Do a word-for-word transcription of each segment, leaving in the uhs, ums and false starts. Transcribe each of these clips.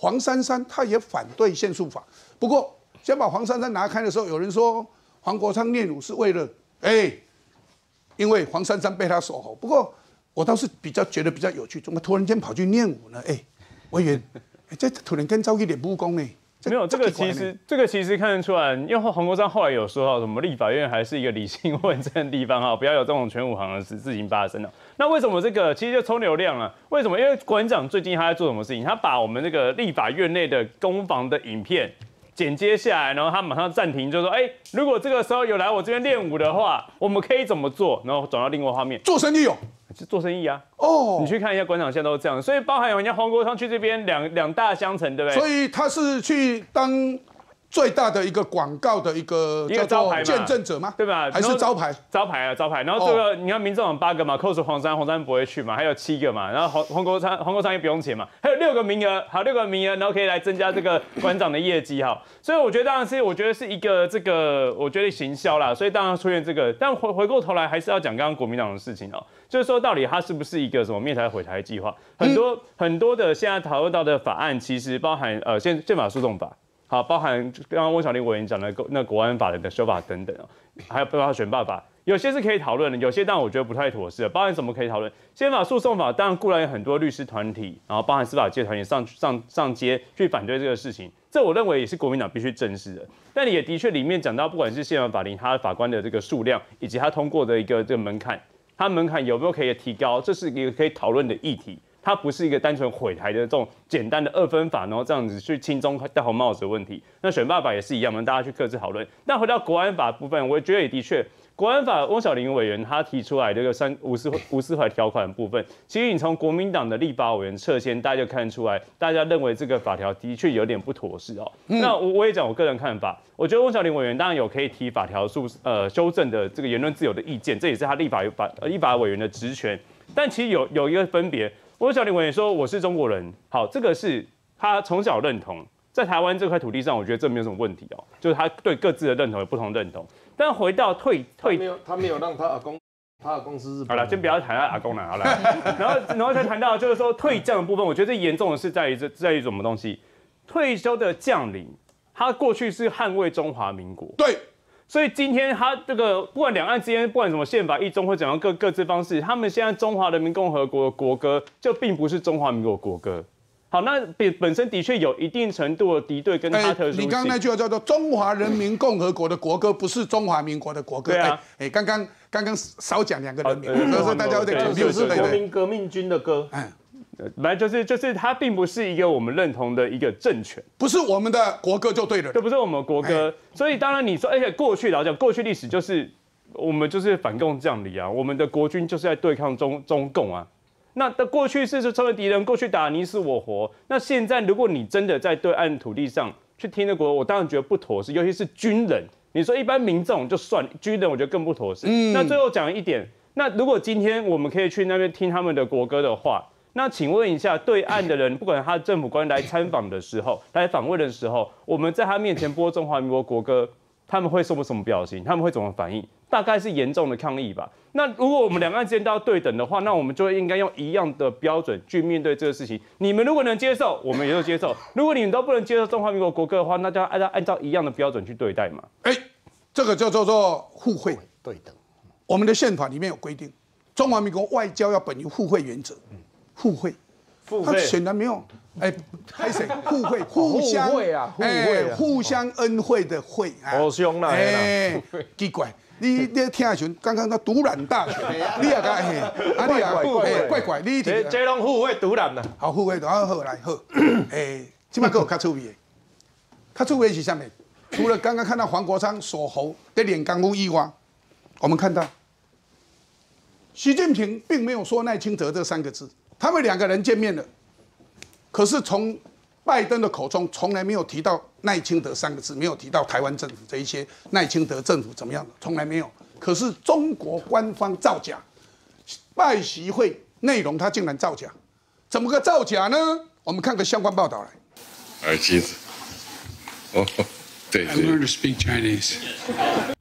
黄珊珊她也反对限塑法。不过先把黄珊珊拿开的时候，有人说黄国昌练武是为了哎、欸，因为黄珊珊被他锁喉。不过我倒是比较觉得比较有趣，怎么突然间跑去练武呢？哎、欸，委员，欸、这突然间招一点武功呢？ 没有，这个其实这个其实看得出来，因为黄国昌后来有说到，什么立法院还是一个理性问政的地方哈，不要有这种全武行的事事情发生了。那为什么这个其实就冲流量了？为什么？因为馆长最近他在做什么事情？他把我们那个立法院内的攻防的影片剪接下来，然后他马上暂停，就说：哎、欸，如果这个时候有来我这边练武的话，我们可以怎么做？然后转到另外画面， 做生意哦。 是做生意啊！哦， oh, 你去看一下馆长现在都是这样，所以包含人家黄国昌去这边两两大相乘，对不对？ 所以他是去当最大的一个广告的一个叫做见证者吗？ 对吧？ 还是招牌？ 招牌啊，招牌。然后这个、oh. 你看，民众党八个嘛，扣除黄珊，黄珊不会去嘛，还有七个嘛，然后黄黄国昌，黄国昌也不用钱嘛，还有六个名额，还有六个名额，然后可以来增加这个馆长的业绩哈。所以我觉得当然是，我觉得是一个这个，我觉得行销啦，所以当然出现这个，但回回过头来还是要讲刚刚国民党的事情哦。就是说，到底它是不是一个什么灭台毁台计划？很多、嗯、很多的现在讨论到的法案，其实包含呃宪宪法诉讼法，好，包含刚刚温小玲委员讲的那国安法的修法等等哦，还有包括选罢法，有些是可以讨论的，有些但我觉得不太妥适的。包含什么可以讨论？宪法诉讼法当然固然有很多律师团体，然后包含司法界团体上上上街去反对这个事情，这我认为也是国民党必须正视的。但也的确里面讲到，不管是宪法法庭它法官的这个数量，以及它通过的一个这个门槛。它门槛有没有可以提高？这是一个可以讨论的议题，它不是一个单纯毁台的这种简单的二分法，然后这样子去轻中戴红帽子的问题。那选罢法也是一样嘛，大家去各自讨论。但回到国安法部分，我觉得也的确，国安法翁小玲委员他提出来这个三无私无私怀条款的部分，其实你从国民党的立法委员撤迁，大家就看得出来，大家认为这个法条的确有点不妥适哦。嗯、那我我也讲我个人看法。我觉得翁小玲委员当然有可以提法条修呃修正的这个言论自由的意见，这也是他立法法立法委员的职权。但其实有有一个分别，翁小玲委员说我是中国人，好，这个是他从小认同，在台湾这块土地上，我觉得这没有什么问题哦，就是他对各自的认同有不同认同。但回到退退， 他没有他没有让他阿公。他的公司是好了，先不要谈他阿公了，好了，然后然后再谈到就是说退将的部分，我觉得最严重的是在于这在于什么东西？退休的将领。他过去是捍卫中华民国， 对， 所以今天他这个不管两岸之间，不管什么宪法、一中或怎样各各自方式，他们现在中华人民共和国的国歌就并不是中华民国国歌。好，那本本身的确有一定程度的敌对跟他特殊性。 欸、你刚刚那句话叫做“中华人民共和国的国歌不是中华民国的国歌”。 对啊， 哎、欸，刚刚刚刚少讲两个人名，所以说大家有点 confused。 是国民革命军的歌。 嗯。 本来就是就是它并不是一个我们认同的一个政权， 不是我们的国歌就对了， 这不是我们的国歌，所以当然你说，而且过去老讲过去历史就是我们就是反共将领啊，我们的国军就是在对抗中中共啊，那的过去是成为敌人，过去打你死我活，那现在如果你真的在对岸土地上去听那国，我当然觉得不妥适，尤其是军人，你说一般民众就算，军人我觉得更不妥适。嗯，那最后讲一点，那如果今天我们可以去那边听他们的国歌的话。那请问一下，对岸的人，不管他政府官员来参访的时候，来访问的时候，我们在他面前播中华民国国歌，他们会做什么表情？他们会怎么反应？大概是严重的抗议吧。那如果我们两岸之间都要对等的话，那我们就应该用一样的标准去面对这个事情。你们如果能接受，我们也就接受；如果你们都不能接受中华民国国歌的话，那就要按照按照一样的标准去对待嘛。 哎、欸，这个叫做做互惠对等。 我们的宪法里面有规定，中华民国外交要本于互惠原则。嗯互惠，他显然没有，哎，还谁？互惠，互相， 互惠啊，互惠、 哎，互相恩惠的惠啊， 好凶啦， 哎，奇怪，你你听下群，刚刚他独揽大权，你也讲嘿，啊你啊，哎，怪怪，你这这拢互惠独揽啦， 好互惠，好好来好，哎，起码给我较趣味的，较趣味是啥物？除了刚刚看到黄国昌锁喉在练功夫以外，我们看到习近平并没有说赖清德这三个字。他们两个人见面了，可是从拜登的口中从来没有提到赖清德三个字，没有提到台湾政府这一些赖清德政府怎么样的，从来没有。可是中国官方造假，拜习会内容他竟然造假，怎么个造假呢？我们看个相关报道来。 耳机子，哦，对。 I learned to speak Chinese.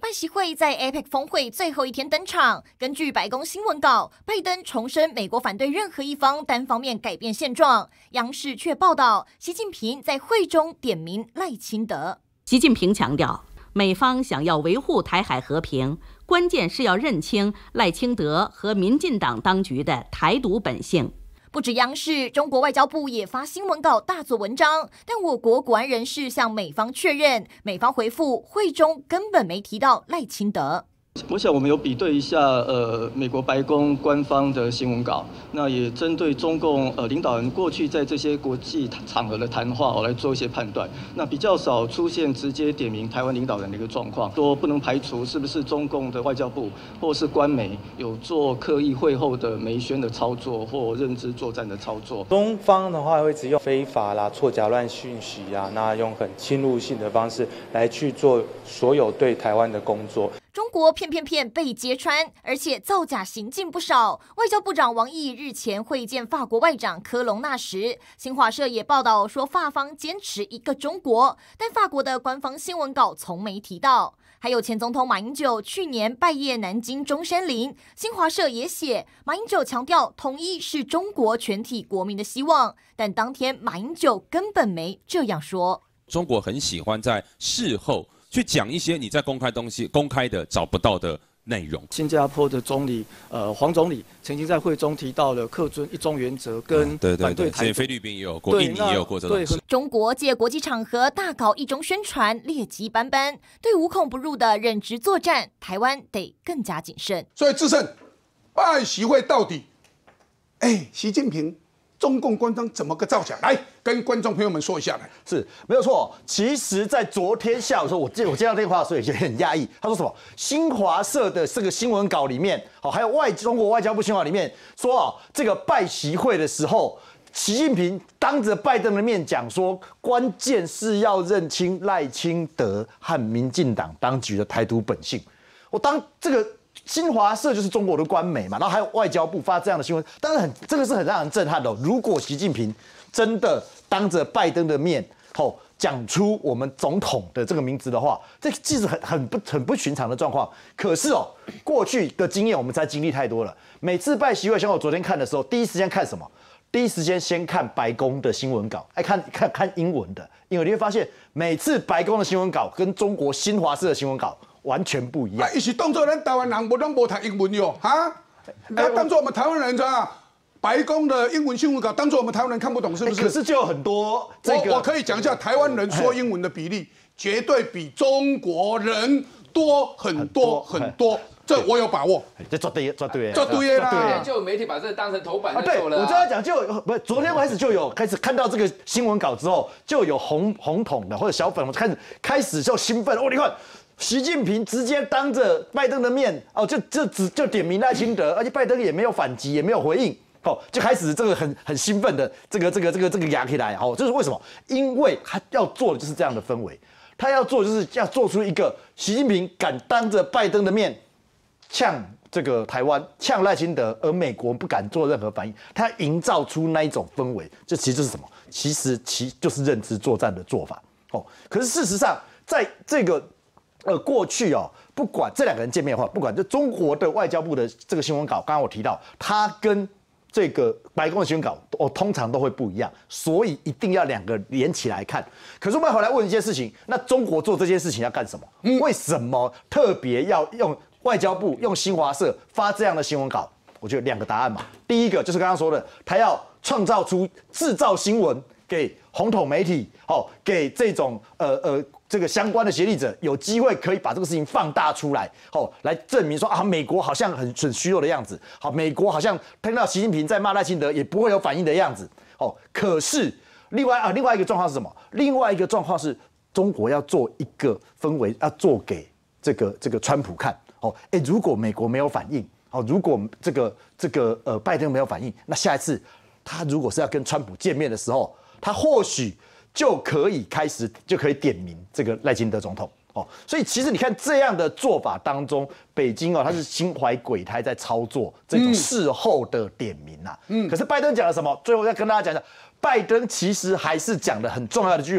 拜习会在 A P E C 峰会最后一天登场。根据白宫新闻稿，拜登重申美国反对任何一方单方面改变现状。央视却报道，习近平在会中点名赖清德。 习近平强调，美方想要维护台海和平，关键是要认清赖清德和民进党当局的台独本性。 不止央视，中国外交部也发新闻稿大做文章，但我国国安人士向美方确认，美方回复会中根本没提到赖清德。 我想我们有比对一下，呃，美国白宫官方的新闻稿，那也针对中共呃领导人过去在这些国际场合的谈话，我来做一些判断。那比较少出现直接点名台湾领导人的一个状况，说不能排除是不是中共的外交部或是官媒有做刻意会后的媒宣的操作或认知作战的操作。 中方的话会只用非法啦、错假乱讯息啊，那用很侵入性的方式来去做所有对台湾的工作。 中国偏偏偏被揭穿，而且造假行径不少。外交部长王毅日前会见法国外长科隆纳时，新华社也报道说法方坚持一个中国，但法国的官方新闻稿从没提到。还有前总统马英九去年拜谒南京中山陵，新华社也写马英九强调统一是中国全体国民的希望，但当天马英九根本没这样说。 中国很喜欢在事后去讲一些你在公开东西、公开的找不到的内容。 新加坡的总理，呃，黄总理曾经在会中提到了恪遵一中原则跟反对台独。 菲律宾也有过，印尼也有过这种事。 中国借国际场合大搞一中宣传，劣迹斑斑。对无孔不入的认知作战，台湾得更加谨慎。 所以智胜，拜习会到底，哎，习近平。中共官方怎么个造假？来跟观众朋友们说一下来。 是没有错。其实，在昨天下午的时候，我接我接到电话的时候，也很压抑。他说什么？新华社的这个新闻稿里面，好，还有外中国外交部新闻稿里面说啊，这个拜习会的时候，习近平当着拜登的面讲说，关键是要认清赖清德和民进党当局的台独本性。我当这个。新华社就是中国的官媒嘛，然后还有外交部发这样的新闻，当然很这个是很让人震撼的、哦。如果习近平真的当着拜登的面，吼讲出我们总统的这个名字的话，这其实很很不很不寻常的状况。可是哦，过去的经验我们才经历太多了。每次拜习会，像我昨天看的时候，第一时间看什么？第一时间先看白宫的新闻稿，哎，看看看英文的，因为你会发现每次白宫的新闻稿跟中国新华社的新闻稿。完全不一样。 伊、啊、是当作咱台湾人，无拢无读英文哟，哈？那当作我们台湾人啊，白宫的英文新闻稿，当作我们台湾人看不懂，是不是？ 可是就有很多这个， 我我可以讲一下，台湾人说英文的比例绝对比中国人多很多很多。这我有把握， 这绝对绝对绝对啦！ 昨天就有媒体把这当成头版在做了、啊。 对，我就要讲，就有不，昨天开始就有开始看到这个新闻稿之后，就有红红统的或者小粉，我开始开始就兴奋哦，你看。习近平直接当着拜登的面，哦，就就只就点名赖清德，而且拜登也没有反击，也没有回应，哦，就开始这个很很兴奋的这个这个这个这个压起来，哦，这是为什么？因为他要做的就是这样的氛围，他要做的就是要做出一个习近平敢当着拜登的面呛这个台湾，呛赖清德，而美国不敢做任何反应，他要营造出那一种氛围，这其实就是什么？其实其就是认知作战的做法，哦，可是事实上在这个。呃，过去哦，不管这两个人见面的话，不管就中国的外交部的这个新闻稿，刚刚我提到，它跟这个白宫的新闻稿，哦，通常都会不一样，所以一定要两个连起来看。可是我们回来问一件事情，那中国做这件事情要干什么？嗯、为什么特别要用外交部用新华社发这样的新闻稿？我觉得两个答案嘛。第一个就是刚刚说的，他要创造出制造新闻给红统媒体，哦，给这种呃呃。这个相关的协力者有机会可以把这个事情放大出来，哦，来证明说啊，美国好像很很虚弱的样子，好，美国好像听到习近平在骂赖清德也不会有反应的样子，哦，可是另外啊，另外一个状况是什么？另外一个状况是中国要做一个氛围，要做给这个这个川普看，哦，哎，如果美国没有反应，哦，如果这个这个呃拜登没有反应，那下一次他如果是要跟川普见面的时候，他或许。就可以开始，就可以点名这个赖清德总统哦。所以其实你看这样的做法当中，北京哦，他是心怀鬼胎在操作这种事后的点名呐、啊。嗯。可是拜登讲了什么？最后再跟大家讲讲，拜登其实还是讲了很重要的一句话，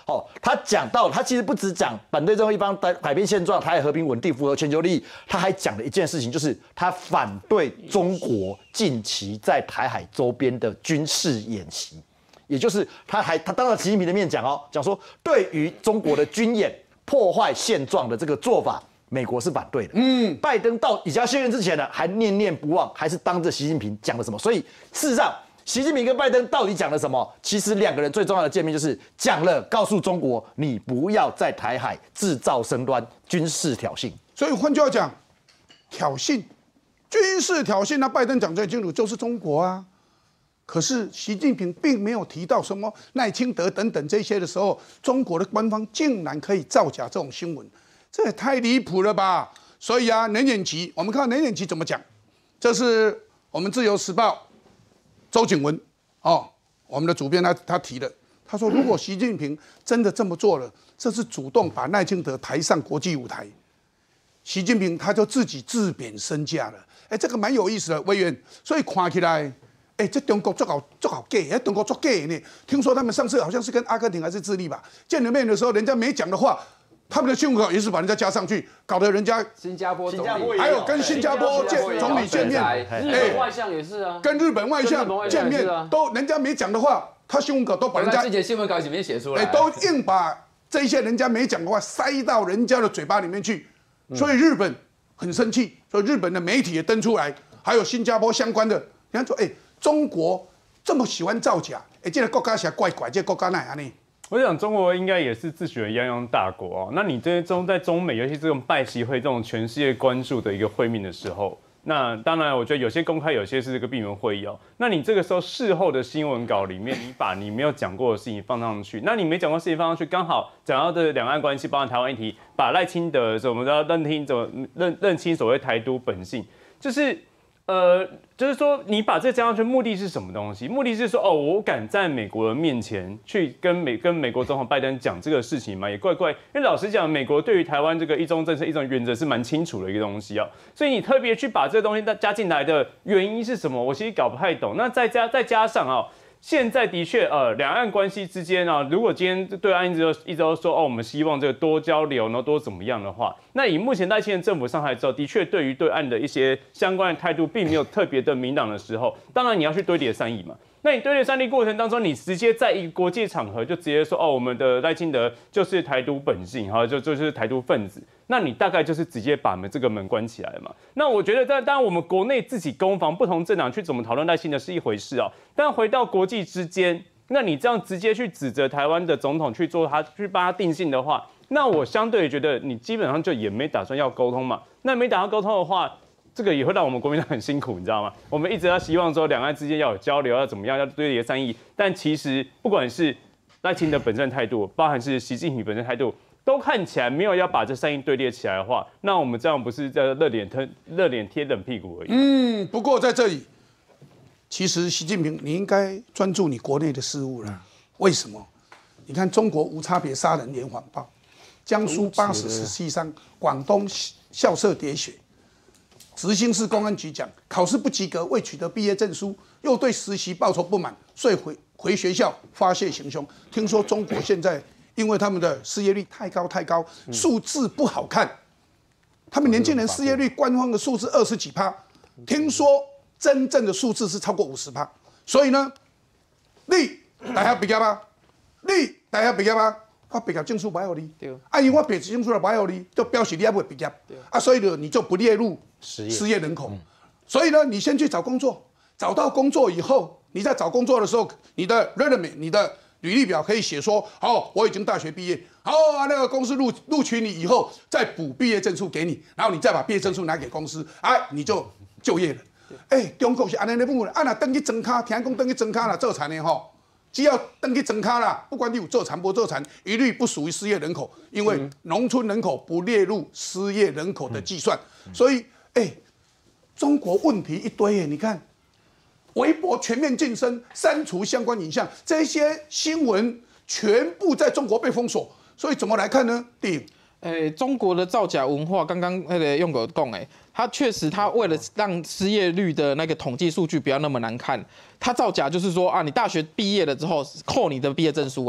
哦，他讲到他其实不只讲反对任何一方改改变现状、台海和平稳定、符合全球利益，他还讲了一件事情，就是他反对中国近期在台海周边的军事演习，也就是他还他当着习近平的面讲哦，讲说对于中国的军演破坏现状的这个做法，美国是反对的。嗯，拜登到以家卸任之前呢，还念念不忘，还是当着习近平讲了什么？所以事实上，习近平跟拜登到底讲了什么？其实两个人最重要的见面就是讲了，告诉中国你不要在台海制造争端、军事挑衅。 所以换句话讲，挑衅、军事挑衅，那拜登讲最清楚，就是中国啊。可是习近平并没有提到什么赖清德等等这些的时候，中国的官方竟然可以造假这种新闻，这也太离谱了吧！所以啊，任远齐，我们看任远齐怎么讲，这是我们自由时报。周景文哦，我们的主编他他提的，他说如果习近平真的这么做了，这是主动把赖清德抬上国际舞台，习近平他就自己自贬身价了。哎，这个蛮有意思的，委员。所以看起来，哎，这中国做好做好 gay， 哎，中国做 gay 呢。听说他们上次好像是跟阿根廷还是智利吧，见了面的时候，人家没讲的话。他们的新闻稿也是把人家加上去，搞得人家新加坡总理还有跟新加坡见总理见面， 日本外相也是啊， 跟日本外相见面都人家没讲的话，他新闻稿都把人家自己的新闻稿里面写出来， 哎，都硬把这些人家没讲的话塞到人家的嘴巴里面去，所以日本很生气，所以日本的媒体也登出来，还有新加坡相关的，人家说，哎，中国这么喜欢造假，哎，这个国家是怪怪，这个国家哪样呢？ 我想中国应该也是自诩为泱泱大国哦。那你这中在中美，尤其这种拜习会这种全世界关注的一个会面的时候，那当然我觉得有些公开，有些是这个闭门会议哦。那你这个时候事后的新闻稿里面，你把你没有讲过的事情放上去，那你没讲过的事情放上去，刚好讲到的两岸关系，包含台湾议题，把赖清德怎么着认清怎么认认清所谓台独本性，就是。呃，就是说，你把这加上去，目的是什么东西？目的是说，哦，我敢在美国的面前去跟美跟美国总统拜登讲这个事情嘛，也怪怪。因为老实讲，美国对于台湾这个一中政策、一中原则是蛮清楚的一个东西啊，所以你特别去把这个东西加进来的原因是什么？我其实搞不太懂。那再加再加上啊。现在的确，呃，两岸关系之间啊，如果今天对岸一直都一直都说，哦，我们希望这个多交流，然后多怎么样的话，那以目前赖清德政府上台之后，的确对于对岸的一些相关的态度，并没有特别的明朗的时候，当然你要去堆叠善意嘛。那你堆叠善意过程当中，你直接在一个国际场合就直接说，哦，我们的赖清德就是台独本性，哈，就就是台独分子，那你大概就是直接把门这个门关起来了嘛。那我觉得，当当然我们国内自己攻防不同政党去怎么讨论赖清德是一回事啊，但回到国际之间，那你这样直接去指责台湾的总统去做他去帮他定性的话，那我相对觉得你基本上就也没打算要沟通嘛。那没打算沟通的话。这个也会让我们国民党很辛苦，你知道吗？我们一直要希望说两岸之间要有交流，要怎么样，要堆叠善意。但其实不管是赖清德本身的态度，包含是习近平本身的态度，都看起来没有要把这善意堆叠起来的话，那我们这样不是在热脸贴热脸贴冷屁股而已。 嗯，不过在这里，其实习近平你应该专注你国内的事务了。为什么？你看中国无差别杀人连环爆，江苏八死十七伤，广东校舍喋血。直兴市公安局讲，考试不及格，未取得毕业证书，又对实习报酬不满，所以回回学校发泄行凶。听说中国现在因为他们的失业率太高太高，数字不好看，他们年轻人失业率官方的数字二十几趴，听说真正的数字是超过五十趴。所以呢，你大学毕业吗？你大学毕业吗？我毕业证书买给你，啊，因为我毕业证书买给你，就表示你还未毕业，啊，所以呢，你就不列入失业人口。嗯、所以呢，你先去找工作，找到工作以后，你在找工作的时候，你的 resume， 你的履历表可以写说，好，我已经大学毕业，好啊，那个公司录录取你以后，再补毕业证书给你，然后你再把毕业证书拿给公司，哎，你就就业了。哎、欸，中国是安尼咧本，啊，那登去装卡，听讲登去装卡啦，做产的吼。只要登记增卡啦，不管你有做残不做残，一律不属于失业人口，因为农村人口不列入失业人口的计算。嗯、所以，哎、欸，中国问题一堆耶，你看，微博全面晋升，删除相关影像，这些新闻全部在中国被封锁。所以怎么来看呢？第一， 诶，中国的造假文化，刚刚那个用狗讲，哎，他确实他为了让失业率的那个统计数据不要那么难看，他造假就是说啊，你大学毕业了之后扣你的毕业证书啊，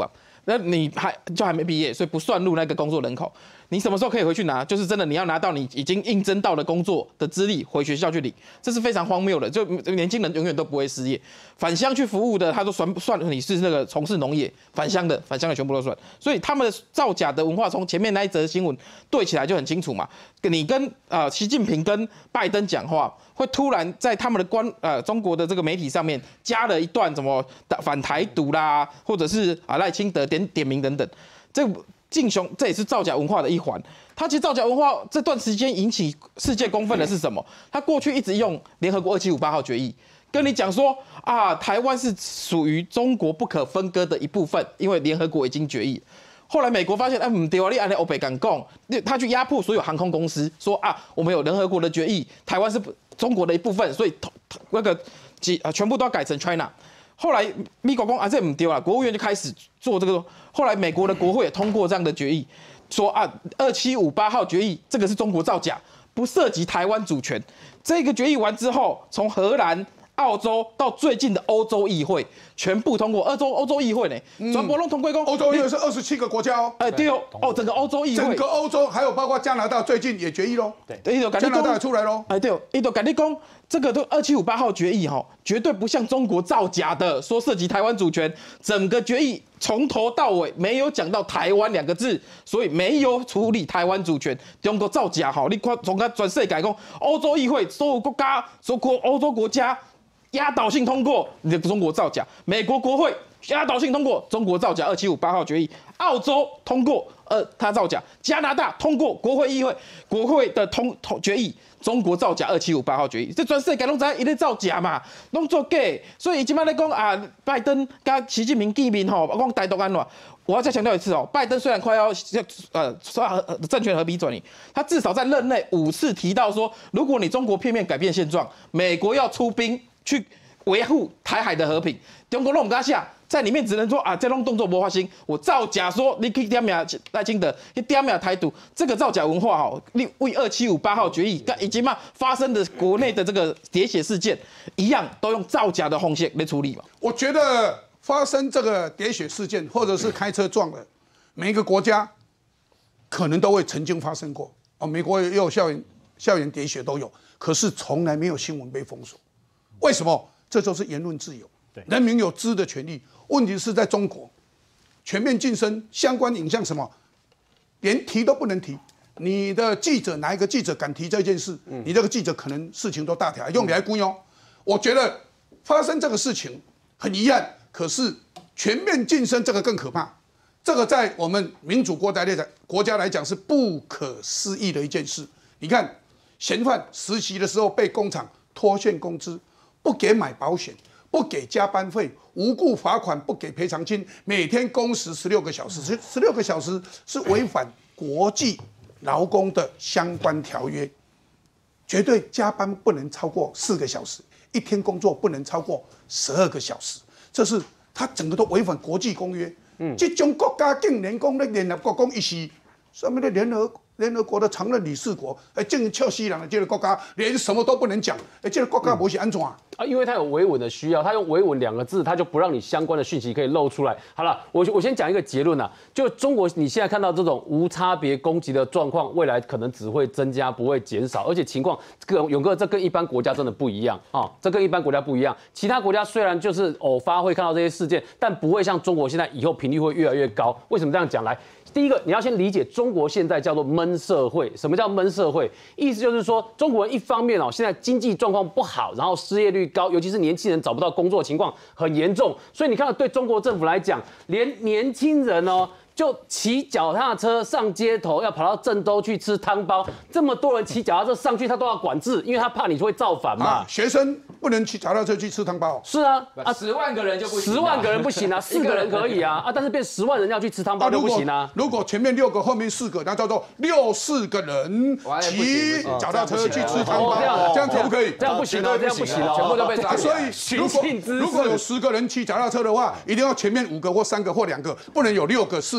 那你还就还没毕业，所以不算入那个工作人口。你什么时候可以回去拿？就是真的你要拿到你已经应征到的工作的资历，回学校去领，这是非常荒谬的。就年轻人永远都不会失业，返乡去服务的，他都算算你是那个从事农业返乡的，返乡的全部都算。所以他们的造假的文化，从前面那一则新闻对起来就很清楚嘛。你跟呃习近平跟拜登讲话，会突然在他们的官呃中国的这个媒体上面加了一段什么反台独啦，或者是啊赖清德点点名等等，这。敬雄，这也是造假文化的一环。他其实造假文化这段时间引起世界公愤的是什么？他过去一直用联合国二七五八号决议跟你讲说啊，台湾是属于中国不可分割的一部分，因为联合国已经决议。后来美国发现，哎，唔对啊，你按你欧北敢讲，他去压迫所有航空公司，说啊，我们有联合国的决议，台湾是中国的一部分，所以那个几啊全部都要改成 China。后来美国讲啊，这唔对啊，国务院就开始做这个。后来美国的国会也通过这样的决议，说啊，二七五八号决议这个是中国造假，不涉及台湾主权。这个决议完之后，从荷兰、澳洲到最近的欧洲议会，全部通过。欧洲欧洲议会呢，全部都通过。 欧洲议会是二十七个国家哦。 哎，对哦，哦，整个欧洲议会， 整个欧洲还有包括加拿大，最近也决议喽。 对， 加拿大也出来喽。 哎，对哦，伊都跟你讲，这个都二七五八号决议哈，绝对不像中国造假的，说涉及台湾主权。整个决议从头到尾没有讲到台湾两个字，所以没有处理台湾主权。中国造假哈，你看从个全世界讲，欧洲议会所有国家，所有欧洲国家。压倒性通过，你的中国造假；美国国会压倒性通过中国造假二七五八号决议；澳洲通过，呃，他造假；加拿大通过国会议会国会的通通决议，中国造假二七五八号决议。这全世界拢知一直造假嘛，拢做假。所以伊今麦咧讲啊，拜登跟习近平见面吼，讲台独安怎？我要再强调一次哦，拜登虽然快要呃说政权和平转移，他至少在任内五次提到说，如果你中国片面改变现状，美国要出兵。去维护台海的和平，中国弄不下，在里面只能说啊，这种动作没发生。我造假说你可以点名赖清德，你点名台独，这个造假文化哈，你为二七五八号决议以及嘛发生的国内的这个喋血事件一样，都用造假的红线来处理嘛。 我觉得发生这个喋血事件，或者是开车撞的，每一个国家可能都会曾经发生过哦。美国也有校园校园喋血都有，可是从来没有新闻被封锁。为什么？这就是言论自由，人民有知的权利。问题是在中国，全面晋升相关影像什么，连提都不能提。你的记者哪一个记者敢提这件事？你这个记者可能事情都大条，用来雇佣。我觉得发生这个事情很遗憾，可是全面晋升这个更可怕。这个在我们民主国家来讲，国家来讲是不可思议的一件事。你看，嫌犯实习的时候被工厂拖欠工资。不给买保险，不给加班费，无故罚款，不给赔偿金，每天工时十六个小时，十十六个小时是违反国际劳工的相关条约，绝对加班不能超过四个小时，一天工作不能超过十二个小时，这是他整个都违反国际公约。嗯，这种国家竟然讲咧联合国讲伊是什么的联合。联合国的常任理事国，哎，正俏西人的这个国家，连什么都不能讲，哎，这个国家不是安怎啊？ 啊，因为它有维稳的需要，它用维稳两个字，它就不让你相关的讯息可以露出来。好了，我我先讲一个结论啊，就中国你现在看到这种无差别攻击的状况，未来可能只会增加，不会减少，而且情况，这个勇哥这跟一般国家真的不一样啊，这跟一般国家不一样。其他国家虽然就是偶发会看到这些事件，但不会像中国现在以后频率会越来越高。为什么这样讲？来。第一个，你要先理解中国现在叫做闷社会。什么叫闷社会？意思就是说，中国人一方面哦，现在经济状况不好，然后失业率高，尤其是年轻人找不到工作情况很严重。所以你看到对中国政府来讲，连年轻人哦。就骑脚踏车上街头，要跑到郑州去吃汤包，这么多人骑脚踏车上去，他都要管制，因为他怕你会造反嘛。 啊、学生不能骑脚踏车去吃汤包。 是啊， 啊，十万个人就不行、啊， 十万个人不行啊，四个人可以啊，啊，但是变十万人要去吃汤包就不行啊。 如果前面六个，后面四个，那叫做六四个人骑脚踏车去吃汤包，这样可不可以？ 这样不行哦，这样不行哦，全部都被抓。 所以如果如果有十个人骑脚踏车的话，一定要前面五个或三个或两个，不能有六个、四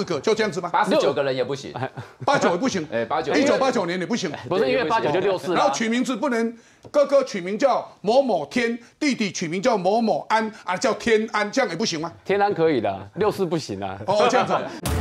个，就这样子吗？ 八十九个人也不行， 八九也不行， 哎，八九， 一九八九年也不行， 不是因为八九就六四了， 然后取名字不能，哥哥取名叫某某天，弟弟取名叫某某安啊，叫天安，这样也不行吗？ 天安可以的，六四不行啊。 哦，这样子。